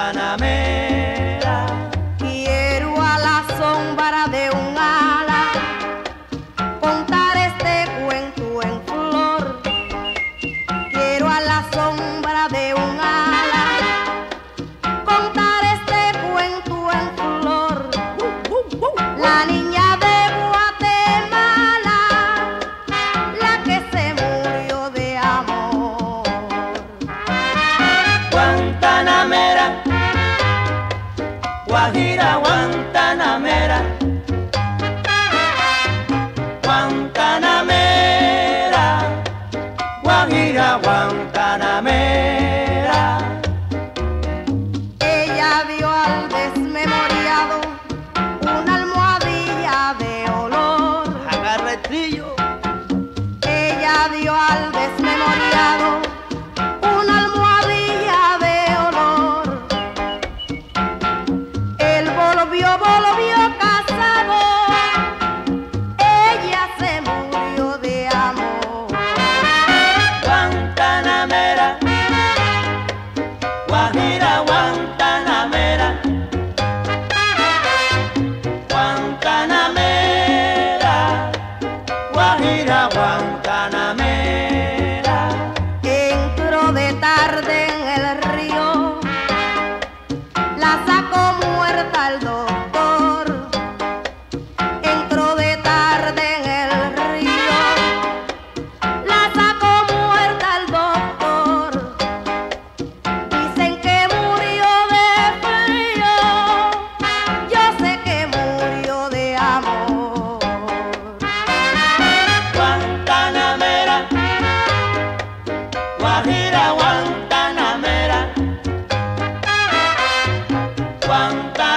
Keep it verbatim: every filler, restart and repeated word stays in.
Guantanamera. Quiero a la sombra de un ala contar este cuento en flor. Quiero a la sombra de un ala contar este cuento en flor. La niña de Guatemala, la que se murió de amor. Guantanamera, Guajira, Guantanamera, Guantanamera, Guajira, Guantanamera. Ella dio al desmemoriado una almohadilla de olor. Agarra el trillo. Ella dio al desmemoriado una almohadilla de olor. Él volvió, volvió casado. Ella se murió de amor. Guantanamera, Guajira, Guantanamera, Guantanamera, Guajira, Guantanamera. Entró de tarde en el río, la sacó muerta el doctor. Entró de tarde en el río, la sacó muerta el doctor. Dicen que murió de frío, yo sé que murió de amor. Guantanamera, Guajira, Guantanamera, Guantanamera.